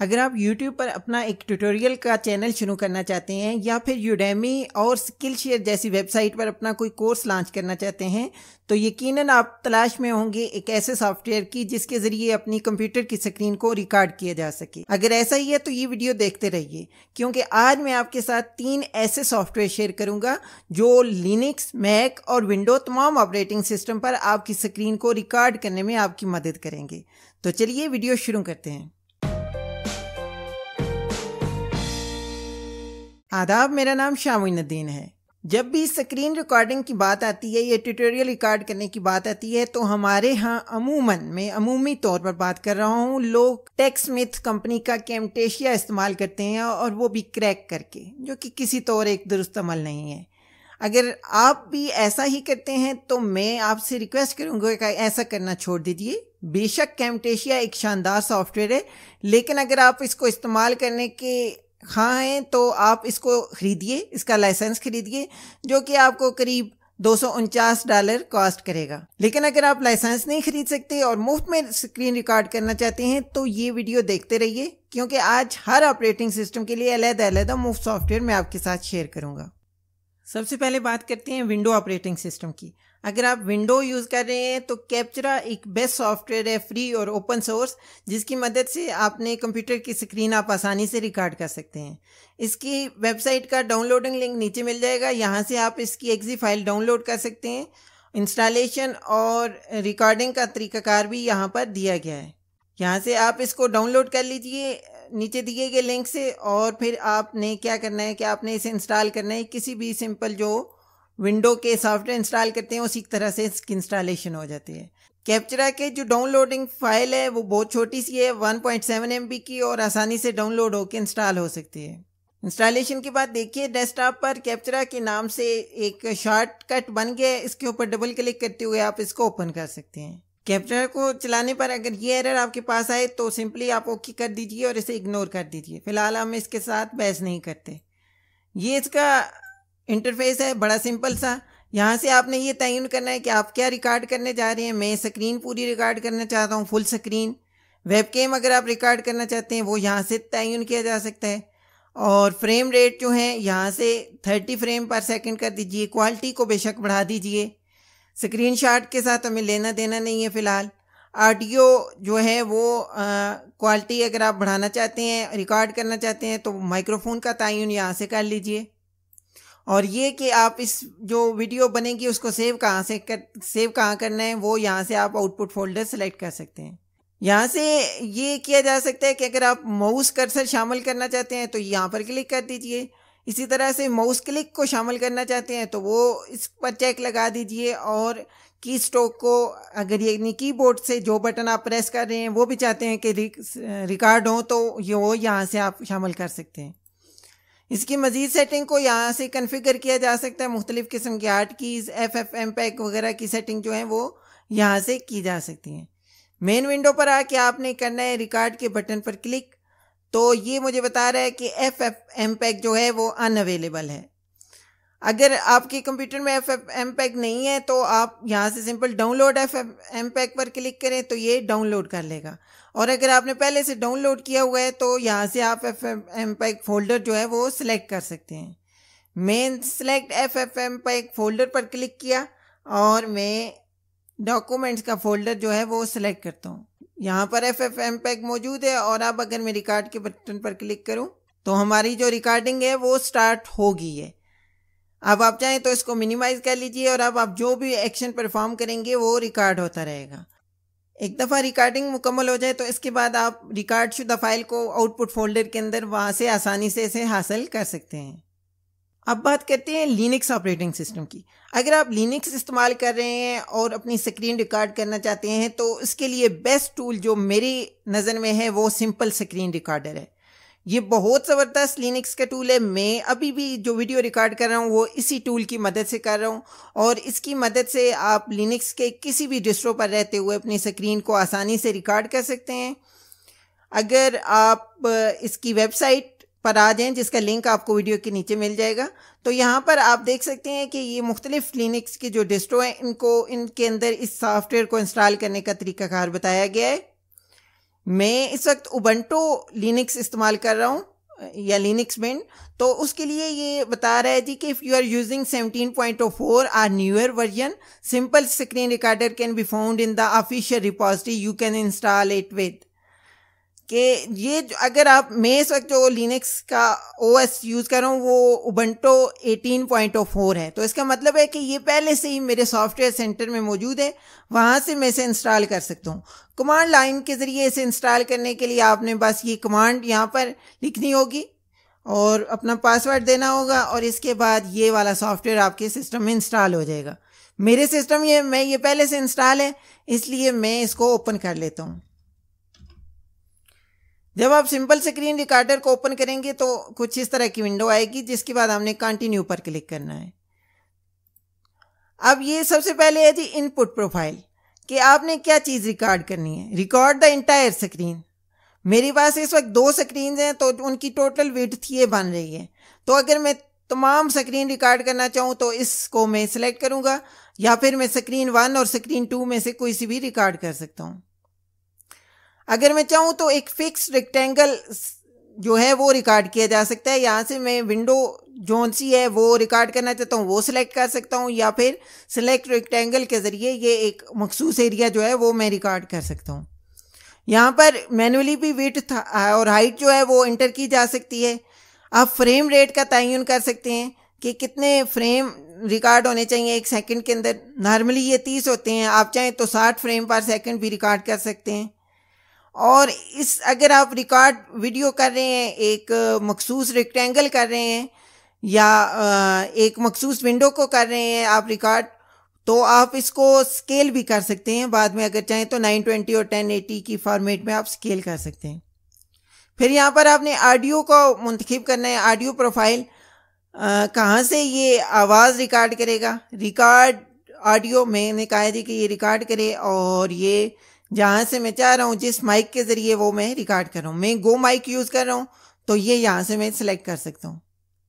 अगर आप YouTube पर अपना एक ट्यूटोरियल का चैनल शुरू करना चाहते हैं या फिर यूडेमी और स्किलशेयर जैसी वेबसाइट पर अपना कोई कोर्स लॉन्च करना चाहते हैं तो यकीनन आप तलाश में होंगे एक ऐसे सॉफ्टवेयर की जिसके ज़रिए अपनी कंप्यूटर की स्क्रीन को रिकॉर्ड किया जा सके। अगर ऐसा ही है तो ये वीडियो देखते रहिए, क्योंकि आज मैं आपके साथ 3 ऐसे सॉफ्टवेयर शेयर करूंगा जो लिनक्स, मैक और विंडो तमाम ऑपरेटिंग सिस्टम पर आपकी स्क्रीन को रिकॉर्ड करने में आपकी मदद करेंगे। तो चलिए वीडियो शुरू करते हैं। आदाब, मेरा नाम शामुद्दीन है। जब भी स्क्रीन रिकॉर्डिंग की बात आती है या ट्यूटोरियल रिकॉर्ड करने की बात आती है तो हमारे यहाँ अमूमी तौर पर बात कर रहा हूँ, लोग टेक्सस्मिथ कंपनी का कैमटेशिया इस्तेमाल करते हैं और वो भी क्रैक करके, जो कि किसी तौर एक दुरुस्त अमल नहीं है। अगर आप भी ऐसा ही करते हैं तो मैं आपसे रिक्वेस्ट करूँगा कि ऐसा करना छोड़ दीजिए। बेशक कैमटेशिया एक शानदार सॉफ्टवेयर है, लेकिन अगर आप इसको इस्तेमाल करने के हैं तो आप इसको खरीदिए, इसका लाइसेंस खरीदिए, जो कि आपको करीब $249 कॉस्ट करेगा। लेकिन अगर आप लाइसेंस नहीं खरीद सकते और मुफ्त में स्क्रीन रिकॉर्ड करना चाहते हैं तो ये वीडियो देखते रहिए, क्योंकि आज हर ऑपरेटिंग सिस्टम के लिए अलग-अलग मुफ्त सॉफ्टवेयर मैं आपके साथ शेयर करूंगा। सबसे पहले बात करते हैं विंडो ऑपरेटिंग सिस्टम की। अगर आप विंडो यूज़ कर रहे हैं तो कैप्चरा एक बेस्ट सॉफ्टवेयर है, फ्री और ओपन सोर्स, जिसकी मदद से आपने कंप्यूटर की स्क्रीन आप आसानी से रिकॉर्ड कर सकते हैं। इसकी वेबसाइट का डाउनलोडिंग लिंक नीचे मिल जाएगा, यहाँ से आप इसकी एक्जी फाइल डाउनलोड कर सकते हैं। इंस्टॉलेशन और रिकॉर्डिंग का तरीकाकार भी यहाँ पर दिया गया है, यहाँ से आप इसको डाउनलोड कर लीजिए नीचे दिए गए लिंक से। और फिर आपने क्या करना है कि आपने इसे इंस्टॉल करना है। किसी भी सिंपल जो विंडो के सॉफ्टवेयर इंस्टॉल करते हैं उसी तरह से इसकी इंस्टॉलेशन हो जाती है। कैप्चरा के जो डाउनलोडिंग फाइल है वो बहुत छोटी सी है, 1.7 MB की, और आसानी से डाउनलोड होकर इंस्टॉल हो सकती है। इंस्टॉलेशन के बाद देखिए डेस्कटॉप पर कैप्चरा के नाम से एक शॉर्टकट बन गया है, इसके ऊपर डबल क्लिक करते हुए आप इसको ओपन कर सकते हैं। कैप्चरा को चलाने पर अगर ये एरर आपके पास आए तो सिंपली आप ओके कर दीजिए और इसे इग्नोर कर दीजिए। फिलहाल हम इसके साथ बहस नहीं करते। ये इसका इंटरफेस है, बड़ा सिंपल सा। यहाँ से आपने ये तयन करना है कि आप क्या रिकॉर्ड करने जा रहे हैं। मैं स्क्रीन पूरी रिकॉर्ड करना चाहता हूँ, फुल स्क्रीन। वेबकैम अगर आप रिकॉर्ड करना चाहते हैं वो यहाँ से तयन किया जा सकता है। और फ्रेम रेट जो है यहाँ से 30 फ्रेम पर सेकंड कर दीजिए। क्वालिटी को बेशक बढ़ा दीजिए। स्क्रीनशॉट के साथ हमें लेना देना नहीं है फ़िलहाल। ऑडियो जो है वो क्वालिटी अगर आप बढ़ाना चाहते हैं, रिकॉर्ड करना चाहते हैं तो माइक्रोफोन का तयन यहाँ से कर लीजिए। और ये कि आप इस जो वीडियो बनेगी उसको सेव कहाँ करना है वो यहाँ से आप आउटपुट फोल्डर सेलेक्ट कर सकते हैं। यहाँ से ये किया जा सकता है कि अगर आप माउस कर्सर शामिल करना चाहते हैं तो यहाँ पर क्लिक कर दीजिए। इसी तरह से माउस क्लिक को शामिल करना चाहते हैं तो वो इस पर चेक लगा दीजिए। और की स्ट्रोक को, अगर ये कीबोर्ड से जो बटन आप प्रेस कर रहे हैं वो भी चाहते हैं कि रिकॉर्ड हो तो वो यहाँ से आप शामिल कर सकते हैं। इसकी मज़ीद सेटिंग को यहाँ से कन्फिगर किया जा सकता है। मुख्तलिफ़ किस्म की आर्ट कीज़, FFmpeg वगैरह की सेटिंग जो है वो यहाँ से की जा सकती हैं। मेन विंडो पर आके आपने करना है रिकॉर्ड के बटन पर क्लिक। तो ये मुझे बता रहा है कि FFmpeg जो है वो अनअवेलेबल है। अगर आपके कंप्यूटर में FFmpeg नहीं है तो आप यहाँ से सिंपल डाउनलोड FFmpeg पर क्लिक करें तो ये डाउनलोड कर लेगा। और अगर आपने पहले से डाउनलोड किया हुआ है तो यहाँ से आप FFmpeg फोल्डर जो है वो सिलेक्ट कर सकते हैं। मैं सिलेक्ट FFmpeg फोल्डर पर क्लिक किया और मैं डॉक्यूमेंट्स का फोल्डर जो है वो सिलेक्ट करता हूँ। यहाँ पर FFmpeg मौजूद है और अब अगर मैं रिकॉर्ड के बटन पर क्लिक करूँ तो हमारी जो रिकॉर्डिंग है वो स्टार्ट हो गई है। अब आप चाहें तो इसको मिनिमाइज कर लीजिए और अब आप जो भी एक्शन परफॉर्म करेंगे वो रिकॉर्ड होता रहेगा। एक दफ़ा रिकॉर्डिंग मुकम्मल हो जाए तो इसके बाद आप रिकॉर्ड शुदा फाइल को आउटपुट फोल्डर के अंदर वहाँ से आसानी से इसे हासिल कर सकते हैं। अब बात करते हैं लिनक्स ऑपरेटिंग सिस्टम की। अगर आप लिनक्स इस्तेमाल कर रहे हैं और अपनी स्क्रीन रिकॉर्ड करना चाहते हैं तो इसके लिए बेस्ट टूल जो मेरी नज़र में है वो सिंपल स्क्रीन रिकॉर्डर है। ये बहुत ज़बरदस्त लिनक्स का टूल है। मैं अभी भी जो वीडियो रिकॉर्ड कर रहा हूँ वो इसी टूल की मदद से कर रहा हूँ और इसकी मदद से आप लिनक्स के किसी भी डिस्ट्रो पर रहते हुए अपनी स्क्रीन को आसानी से रिकॉर्ड कर सकते हैं। अगर आप इसकी वेबसाइट पर आ जाएं, जिसका लिंक आपको वीडियो के नीचे मिल जाएगा, तो यहाँ पर आप देख सकते हैं कि ये मुख्तलिफ लिनक्स की जो डिस्ट्रो हैं इनके अंदर इस सॉफ्टवेयर को इंस्टॉल करने का तरीकाकार बताया गया है। मैं इस वक्त उबंटू लिनक्स इस्तेमाल कर रहा हूँ या लिनक्स में, तो उसके लिए ये बता रहा है जी कि if you are using 17.04 or newer version, simple screen recorder can be found in the official repository, you can install it with. कि ये अगर आप, मैं इस वक्त जो लिनक्स का ओएस यूज़ कर रहा हूँ वो उबंटू 18.04 है, तो इसका मतलब है कि ये पहले से ही मेरे सॉफ्टवेयर सेंटर में मौजूद है, वहाँ से मैं इसे इंस्टॉल कर सकता हूँ। कमांड लाइन के ज़रिए इसे इंस्टॉल करने के लिए आपने बस ये कमांड यहाँ पर लिखनी होगी और अपना पासवर्ड देना होगा, और इसके बाद ये वाला सॉफ्टवेयर आपके सिस्टम में इंस्टॉल हो जाएगा। मेरे सिस्टम ये पहले से इंस्टॉल है, इसलिए मैं इसको ओपन कर लेता हूँ। जब आप सिंपल स्क्रीन रिकॉर्डर को ओपन करेंगे तो कुछ इस तरह की विंडो आएगी, जिसके बाद हमने कंटिन्यू पर क्लिक करना है। अब ये सबसे पहले है जी इनपुट प्रोफाइल, कि आपने क्या चीज़ रिकॉर्ड करनी है। Record the entire screen. मेरे पास इस वक्त 2 स्क्रीन हैं, तो उनकी टोटल विड्थ ये बन रही है। तो अगर मैं तमाम स्क्रीन रिकॉर्ड करना चाहूँ तो इसको मैं सिलेक्ट करूँगा, या फिर मैं स्क्रीन 1 और स्क्रीन 2 में से कोई सी भी रिकॉर्ड कर सकता हूँ। अगर मैं चाहूँ तो एक फिक्स रेक्टेंगल जो है वो रिकॉर्ड किया जा सकता है। यहाँ से मैं विंडो जोन सी है वो रिकॉर्ड करना चाहता हूँ वो सिलेक्ट कर सकता हूँ, या फिर सिलेक्ट रेक्टेंगल के ज़रिए ये एक मखसूस एरिया जो है वो मैं रिकॉर्ड कर सकता हूँ। यहाँ पर मैनुअली भी विड्थ और हाइट जो है वो इंटर की जा सकती है। आप फ्रेम रेट का तयन कर सकते हैं कि कितने फ्रेम रिकॉर्ड होने चाहिए 1 सेकंड के अंदर। नॉर्मली ये 30 होते हैं, आप चाहें तो 60 फ्रेम पर सेकंड भी रिकॉर्ड कर सकते हैं। और इस अगर आप रिकॉर्ड वीडियो कर रहे हैं, एक मखसूस रेक्टेंगल कर रहे हैं या एक मखसूस विंडो को कर रहे हैं आप रिकॉर्ड, तो आप इसको स्केल भी कर सकते हैं बाद में, अगर चाहें तो 920 और 1080 की फॉर्मेट में आप स्केल कर सकते हैं। फिर यहाँ पर आपने ऑडियो को मुंतखब करना है। ऑडियो प्रोफाइल कहाँ से ये आवाज़ रिकॉर्ड करेगा। रिकॉर्ड ऑडियो मैंने कहा थी कि ये रिकॉर्ड करे, और ये जहाँ से मैं चाह रहा हूँ जिस माइक के ज़रिए वो मैं रिकॉर्ड कर रहा हूँ, मैं गो माइक यूज़ कर रहा हूँ, तो ये यहाँ से मैं सिलेक्ट कर सकता हूँ।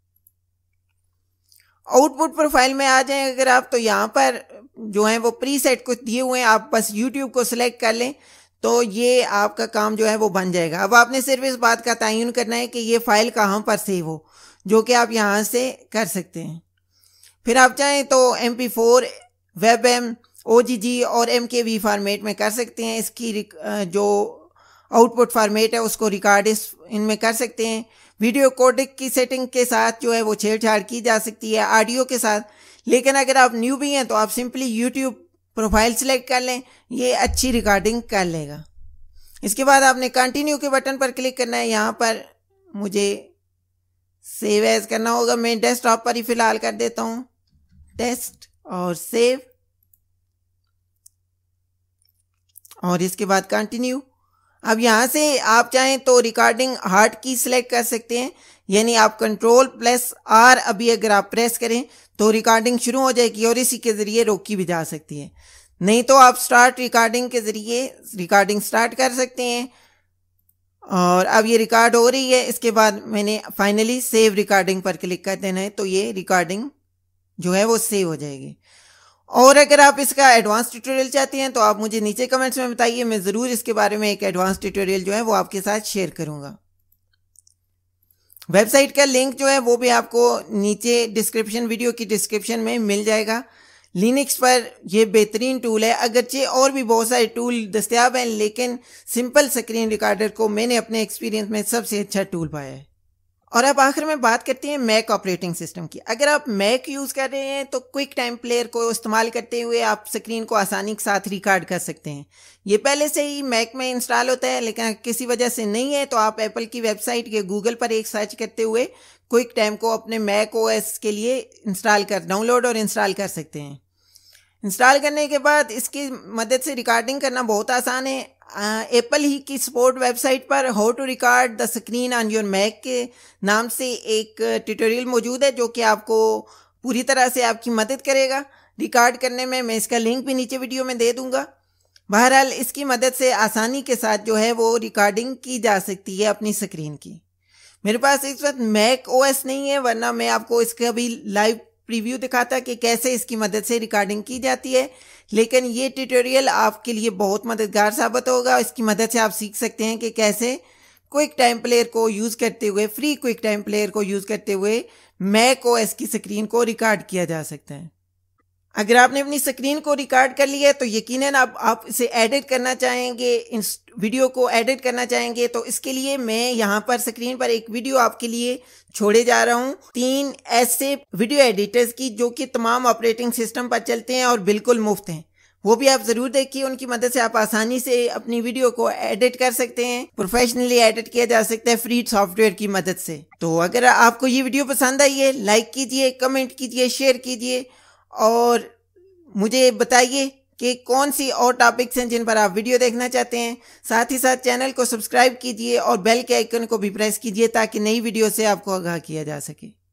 आउटपुट प्रोफाइल में आ जाएं अगर आप, तो यहाँ पर जो है वो प्रीसेट कुछ दिए हुए हैं, आप बस यूट्यूब को सिलेक्ट कर लें तो ये आपका काम जो है वो बन जाएगा। अब आपने सिर्फ इस बात का तयन करना है कि ये फाइल कहाँ पर सेव हो, जो कि आप यहाँ से कर सकते हैं। फिर आप चाहें तो MP4, WebM, OGG और MKV फॉर्मेट में कर सकते हैं। इसकी जो आउटपुट फॉर्मेट है उसको रिकॉर्ड इनमें कर सकते हैं। वीडियो कोडेक की सेटिंग के साथ जो है वो छेड़छाड़ की जा सकती है ऑडियो के साथ, लेकिन अगर आप न्यू भी हैं तो आप सिंपली यूट्यूब प्रोफाइल सेलेक्ट कर लें, ये अच्छी रिकॉर्डिंग कर लेगा। इसके बाद आपने कंटिन्यू के बटन पर क्लिक करना है। यहाँ पर मुझे सेव एज करना होगा, मैं डेस्कटॉप पर ही फिलहाल कर देता हूँ, टेस्ट और सेव, और इसके बाद कंटिन्यू। अब यहाँ से आप चाहें तो रिकॉर्डिंग हार्ट की सिलेक्ट कर सकते हैं, यानी आप Ctrl+R अभी अगर आप प्रेस करें तो रिकॉर्डिंग शुरू हो जाएगी और इसी के ज़रिए रोकी भी जा सकती है। नहीं तो आप स्टार्ट रिकॉर्डिंग के ज़रिए रिकॉर्डिंग स्टार्ट कर सकते हैं। और अब ये रिकॉर्ड हो रही है। इसके बाद मैंने फाइनली सेव रिकॉर्डिंग पर क्लिक कर देना है, तो ये रिकॉर्डिंग जो है वो सेव हो जाएगी। और अगर आप इसका एडवांस ट्यूटोरियल चाहते हैं तो आप मुझे नीचे कमेंट्स में बताइए, मैं ज़रूर इसके बारे में एक एडवांस ट्यूटोरियल जो है वो आपके साथ शेयर करूँगा। वेबसाइट का लिंक जो है वो भी आपको नीचे डिस्क्रिप्शन, वीडियो की डिस्क्रिप्शन में मिल जाएगा। लिनक्स पर यह बेहतरीन टूल है, अगरचे और भी बहुत सारे टूल दस्तयाब हैं, लेकिन सिंपल स्क्रीन रिकॉर्डर को मैंने अपने एक्सपीरियंस में सबसे अच्छा टूल पाया है। और अब आखिर में बात करते हैं मैक ऑपरेटिंग सिस्टम की। अगर आप मैक यूज़ कर रहे हैं तो क्विक टाइम प्लेयर को इस्तेमाल करते हुए आप स्क्रीन को आसानी के साथ रिकॉर्ड कर सकते हैं। ये पहले से ही मैक में इंस्टॉल होता है, लेकिन किसी वजह से नहीं है तो आप एप्पल की वेबसाइट के गूगल पर एक सर्च करते हुए क्विक टाइम को अपने मैक OS के लिए डाउनलोड और इंस्टॉल कर सकते हैं। इंस्टॉल करने के बाद इसकी मदद से रिकॉर्डिंग करना बहुत आसान है। एप्पल ही की सपोर्ट वेबसाइट पर how to record the screen on your Mac के नाम से एक ट्यूटोरियल मौजूद है, जो कि आपको पूरी तरह से आपकी मदद करेगा रिकॉर्ड करने में। मैं इसका लिंक भी नीचे वीडियो में दे दूंगा। बहरहाल इसकी मदद से आसानी के साथ जो है वो रिकॉर्डिंग की जा सकती है अपनी स्क्रीन की। मेरे पास इस वक्त मैक OS नहीं है, वरना मैं आपको इसका भी लाइव प्रीव्यू दिखाता कि कैसे इसकी मदद से रिकॉर्डिंग की जाती है, लेकिन ये ट्यूटोरियल आपके लिए बहुत मददगार साबित होगा। इसकी मदद से आप सीख सकते हैं कि कैसे क्विक टाइम प्लेयर को यूज़ करते हुए, फ्री क्विक टाइम प्लेयर को यूज़ करते हुए मैक ओएस की स्क्रीन को रिकॉर्ड किया जा सकता है। अगर आपने अपनी स्क्रीन को रिकॉर्ड कर लिया है तो यकीनन आप इसे एडिट करना चाहेंगे, इस वीडियो को एडिट करना चाहेंगे, तो इसके लिए मैं यहाँ पर स्क्रीन पर एक वीडियो आपके लिए छोड़े जा रहा हूँ 3 ऐसे वीडियो एडिटर्स की जो कि तमाम ऑपरेटिंग सिस्टम पर चलते हैं और बिल्कुल मुफ्त हैं। वो भी आप जरूर देखिए, उनकी मदद से आप आसानी से अपनी वीडियो को एडिट कर सकते हैं, प्रोफेशनली एडिट किया जा सकता है फ्री सॉफ्टवेयर की मदद से। तो अगर आपको ये वीडियो पसंद आई है, लाइक कीजिए, कमेंट कीजिए, शेयर कीजिए और मुझे बताइए कि कौन सी और टॉपिक्स हैं जिन पर आप वीडियो देखना चाहते हैं। साथ ही साथ चैनल को सब्सक्राइब कीजिए और बेल के आइकन को भी प्रेस कीजिए ताकि नई वीडियो से आपको आगाह किया जा सके।